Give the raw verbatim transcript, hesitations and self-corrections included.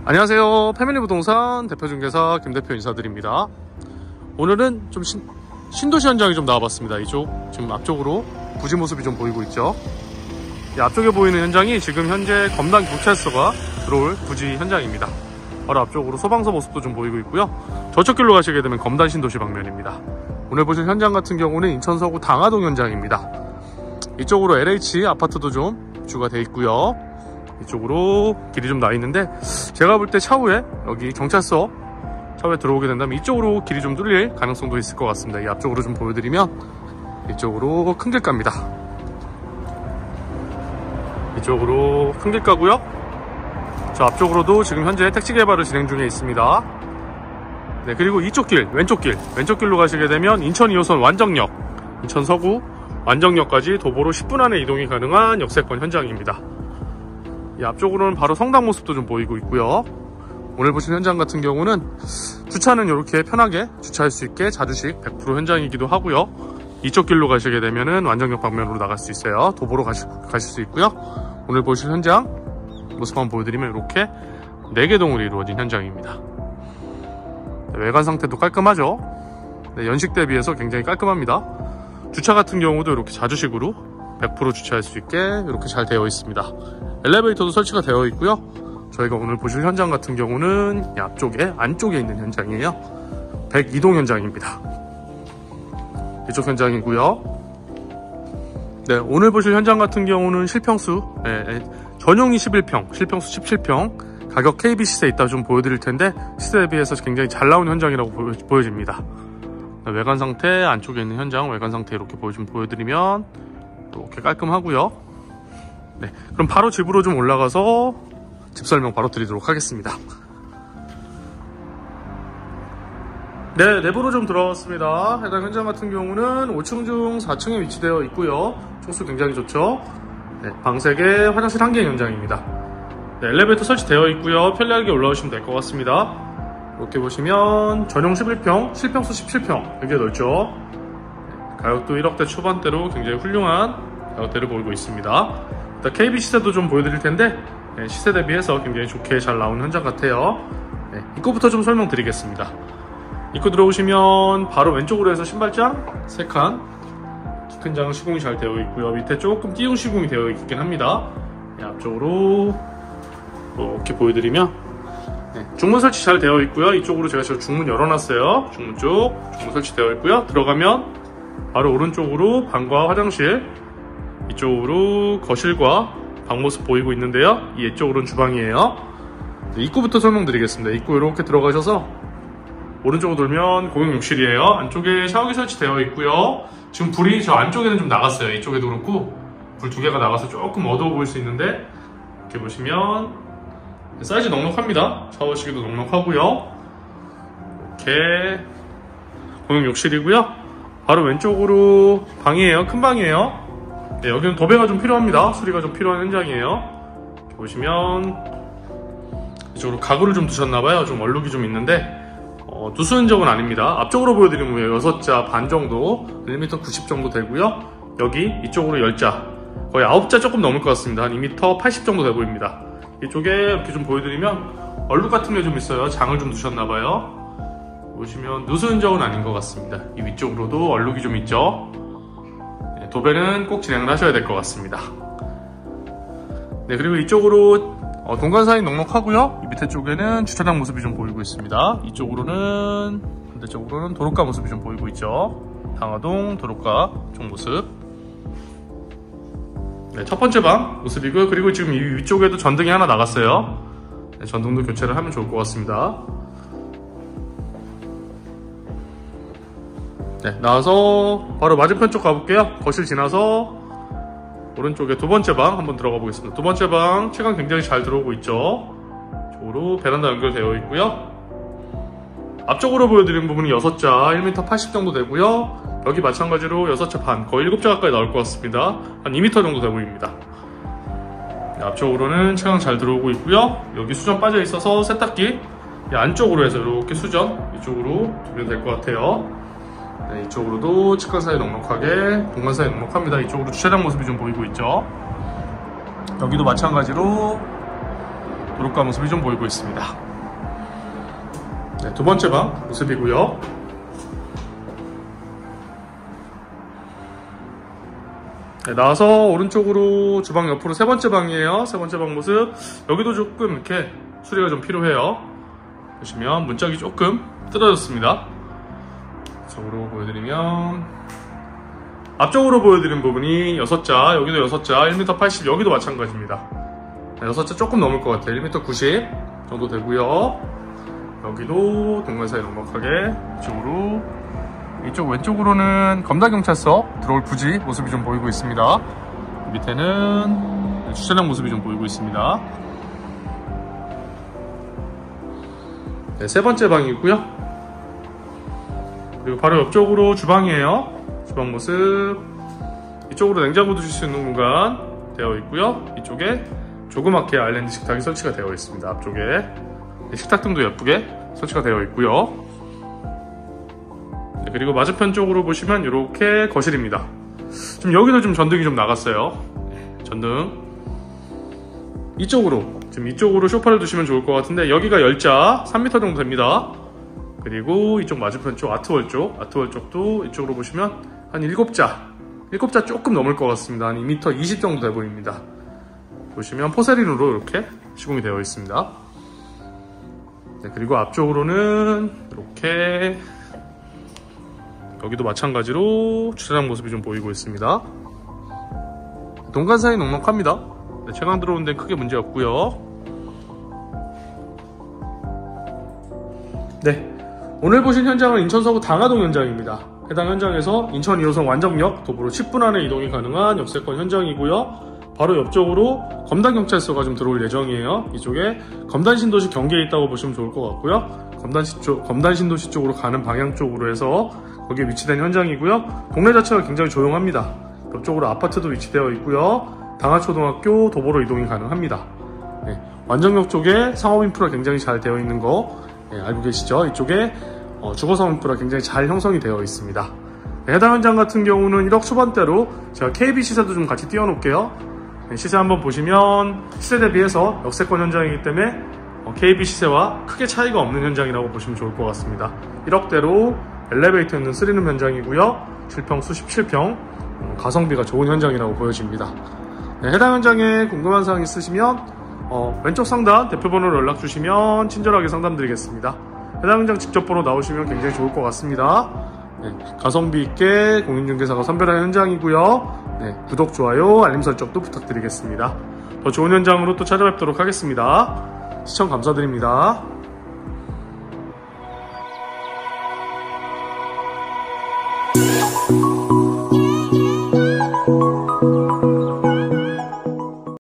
안녕하세요. 패밀리부동산 대표중개사 김대표 인사드립니다. 오늘은 좀 신, 신도시 현장이 좀 나와봤습니다. 이쪽 지금 앞쪽으로 부지 모습이 좀 보이고 있죠. 이 앞쪽에 보이는 현장이 지금 현재 검단 경찰서가 들어올 부지 현장입니다. 바로 앞쪽으로 소방서 모습도 좀 보이고 있고요. 저쪽 길로 가시게 되면 검단 신도시 방면입니다. 오늘 보실 현장 같은 경우는 인천 서구 당하동 현장입니다. 이쪽으로 엘에이치 아파트도 좀 입주가 돼 있고요. 이쪽으로 길이 좀 나 있는데 제가 볼 때 차후에 여기 경찰서 차후에 들어오게 된다면 이쪽으로 길이 좀 뚫릴 가능성도 있을 것 같습니다. 이 앞쪽으로 좀 보여드리면 이쪽으로 큰 길가입니다. 이쪽으로 큰 길가고요. 저 앞쪽으로도 지금 현재 택지 개발을 진행 중에 있습니다. 네, 그리고 이쪽 길, 왼쪽 길, 왼쪽 길로 가시게 되면 인천 이 호선 완정역, 인천 서구 완정역까지 도보로 십 분 안에 이동이 가능한 역세권 현장입니다. 이 앞쪽으로는 바로 성당 모습도 좀 보이고 있고요. 오늘 보신 현장 같은 경우는 주차는 이렇게 편하게 주차할 수 있게 자주식 백 퍼센트 현장이기도 하고요. 이쪽 길로 가시게 되면은 완정역 방면으로 나갈 수 있어요. 도보로 가실, 가실 수 있고요. 오늘 보실 현장 모습 한번 보여드리면 이렇게 네 개 동으로 이루어진 현장입니다. 네, 외관 상태도 깔끔하죠. 네, 연식 대비해서 굉장히 깔끔합니다. 주차 같은 경우도 이렇게 자주식으로 백 퍼센트 주차할 수 있게 이렇게 잘 되어 있습니다. 엘리베이터도 설치가 되어 있고요. 저희가 오늘 보실 현장 같은 경우는 이 앞쪽에 안쪽에 있는 현장이에요. 백이 동 현장입니다. 이쪽 현장이고요. 네, 오늘 보실 현장 같은 경우는 실평수 네, 전용이 십일 평, 실평수 십칠 평, 가격 케이비 시세 이따 좀 보여드릴 텐데 시세에 비해서 굉장히 잘 나온 현장이라고 보여, 보여집니다. 네, 외관 상태, 안쪽에 있는 현장 외관 상태 이렇게 보여, 좀 보여드리면 이렇게 깔끔하고요. 네, 그럼 바로 집으로 좀 올라가서 집 설명 바로 드리도록 하겠습니다. 네, 내부로 좀 들어왔습니다. 해당 현장 같은 경우는 오 층 중 사 층에 위치되어 있고요. 총수 굉장히 좋죠. 네, 방 세 개, 화장실 한 개 현장입니다. 네, 엘리베이터 설치되어 있고요. 편리하게 올라오시면 될 것 같습니다. 이렇게 보시면 전용 십일 평, 실평수 십칠 평 굉장히 넓죠. 네, 가격도 일억대 초반대로 굉장히 훌륭한 가격대를 보이고 있습니다. 일단 케이비 시세도 좀 보여드릴 텐데 네, 시세 대비해서 굉장히 좋게 잘 나온 현장 같아요. 네, 입구부터 좀 설명드리겠습니다. 입구 들어오시면 바로 왼쪽으로 해서 신발장 세 칸, 키 큰 장 시공이 잘 되어 있고요. 밑에 조금 띄운 시공이 되어 있긴 합니다. 네, 앞쪽으로 이렇게 보여드리면 네, 중문 설치 잘 되어 있고요. 이쪽으로 제가 지금 중문 열어놨어요. 중문 쪽 중문 설치되어 있고요. 들어가면 바로 오른쪽으로 방과 화장실, 이쪽으로 거실과 방 모습 보이고 있는데요. 이쪽으로는 주방이에요. 네, 입구부터 설명드리겠습니다. 입구 이렇게 들어가셔서 오른쪽으로 돌면 공용 욕실이에요. 안쪽에 샤워기 설치되어 있고요. 지금 불이 저 안쪽에는 좀 나갔어요. 이쪽에도 그렇고 불 두 개가 나가서 조금 어두워 보일 수 있는데 이렇게 보시면 사이즈 넉넉합니다. 샤워시기도 넉넉하고요. 이렇게 공용 욕실이고요. 바로 왼쪽으로 방이에요. 큰 방이에요. 네, 여기는 도배가 좀 필요합니다. 수리가 좀 필요한 현장이에요. 이렇게 보시면 이쪽으로 가구를 좀 두셨나봐요. 좀 얼룩이 좀 있는데 어, 누수 흔적은 아닙니다. 앞쪽으로 보여드리면 여섯 자 반 정도, 일 미터 구십 정도 되고요. 여기 이쪽으로 열 자, 거의 아홉 자 조금 넘을 것 같습니다. 한 이 미터 팔십 정도 돼 보입니다. 이쪽에 이렇게 좀 보여드리면 얼룩 같은 게 좀 있어요. 장을 좀 두셨나봐요. 보시면 누수 흔적은 아닌 것 같습니다. 이 위쪽으로도 얼룩이 좀 있죠. 네, 도배는 꼭 진행을 하셔야 될 것 같습니다. 네, 그리고 이쪽으로 어, 동간 사이 넉넉하고요. 이 밑에 쪽에는 주차장 모습이 좀 보이고 있습니다. 이쪽으로는 반대쪽으로는 도로가 모습이 좀 보이고 있죠. 당하동 도로가 쪽 모습. 네, 첫 번째 방 모습이고요. 그리고 지금 이 위쪽에도 전등이 하나 나갔어요. 네, 전등도 교체를 하면 좋을 것 같습니다. 네, 나와서 바로 맞은편 쪽 가볼게요. 거실 지나서 오른쪽에 두 번째 방 한번 들어가 보겠습니다. 두 번째 방 채광 굉장히 잘 들어오고 있죠. 이쪽으로 베란다 연결되어 있고요. 앞쪽으로 보여드리는 부분이 여섯 자, 일 미터 팔십 정도 되고요. 여기 마찬가지로 여섯 자 반, 거의 일곱 자 가까이 나올 것 같습니다. 한 이 미터 정도 돼 보입니다. 네, 앞쪽으로는 채광 잘 들어오고 있고요. 여기 수전 빠져 있어서 세탁기 안쪽으로 해서 이렇게 수전 이쪽으로 두면 될 것 같아요. 네, 이쪽으로도 측간 사이 넉넉하게, 공간 사이 넉넉합니다. 이쪽으로 주차장 모습이 좀 보이고 있죠. 여기도 마찬가지로 고루가 모습이 좀 보이고 있습니다. 네, 두 번째 방 모습이고요. 네, 나와서 오른쪽으로 주방 옆으로 세 번째 방이에요. 세 번째 방 모습. 여기도 조금 이렇게 수리가 좀 필요해요. 보시면 문짝이 조금 뜯어졌습니다. 이쪽으로 보여드리면 앞쪽으로 보여드린 부분이 여섯 자, 여기도 여섯 자, 일 미터 팔십, 여기도 마찬가지입니다. 네, 여섯 자 조금 넘을 것 같아요. 일 미터 구십 정도 되고요. 여기도 동간 사이 넉넉하게 이쪽으로, 이쪽 왼쪽으로는 검다경찰서 들어올 부지 모습이 좀 보이고 있습니다. 밑에는 주차장 모습이 좀 보이고 있습니다. 네, 세 번째 방이고요. 그리고 바로 옆쪽으로 주방이에요. 주방 모습. 이쪽으로 냉장고 두실 수 있는 공간 되어 있고요. 이쪽에 조그맣게 아일랜드 식탁이 설치가 되어 있습니다. 앞쪽에 식탁 등도 예쁘게 설치가 되어 있고요. 네, 그리고 맞은편 쪽으로 보시면 이렇게 거실입니다. 지금 여기도 좀 전등이 좀 나갔어요. 전등. 이쪽으로, 지금 이쪽으로 소파를 두시면 좋을 것 같은데 여기가 십 자, 삼 미터 정도 됩니다. 그리고 이쪽 맞은편 쪽, 아트월 쪽, 아트월 쪽도 이쪽으로 보시면 한 일곱 자, 일곱 자 조금 넘을 것 같습니다. 한 이 미터 이십 정도 돼 보입니다. 보시면 포세린으로 이렇게 시공이 되어 있습니다. 네, 그리고 앞쪽으로는 이렇게 여기도 마찬가지로 주차장 모습이 좀 보이고 있습니다. 동간 사이 넉넉합니다. 네, 채광 들어오는 데는 크게 문제 없고요. 네, 오늘 보신 현장은 인천 서구 당하동 현장입니다. 해당 현장에서 인천 이 호선 완정역 도보로 십 분 안에 이동이 가능한 역세권 현장이고요. 바로 옆쪽으로 검단경찰서가 좀 들어올 예정이에요. 이쪽에 검단신도시 경계에 있다고 보시면 좋을 것 같고요. 검단시 쪽, 검단신도시 쪽으로 가는 방향 쪽으로 해서 거기에 위치된 현장이고요. 동네 자체가 굉장히 조용합니다. 옆쪽으로 아파트도 위치되어 있고요. 당하초등학교 도보로 이동이 가능합니다. 네, 완정역 쪽에 상업 인프라 굉장히 잘 되어 있는 거 네, 알고 계시죠? 이쪽에 어, 주거상업 인프라 굉장히 잘 형성이 되어 있습니다. 네, 해당 현장 같은 경우는 일억 초반대로 제가 케이비 시세도 좀 같이 띄워놓을게요. 네, 시세 한번 보시면 시세 대비해서 역세권 현장이기 때문에 어, 케이비 시세와 크게 차이가 없는 현장이라고 보시면 좋을 것 같습니다. 일억대로 엘리베이터 있는 쓰리룸 현장이고요. 칠 평, 수십칠 평, 어, 가성비가 좋은 현장이라고 보여집니다. 네, 해당 현장에 궁금한 사항 있으시면 어, 왼쪽 상단 대표번호로 연락 주시면 친절하게 상담드리겠습니다. 해당 현장 직접 보러 나오시면 굉장히 좋을 것 같습니다. 네, 가성비 있게 공인중개사가 선별한 현장이고요. 네, 구독, 좋아요, 알림 설정도 부탁드리겠습니다. 더 좋은 현장으로 또 찾아뵙도록 하겠습니다. 시청 감사드립니다.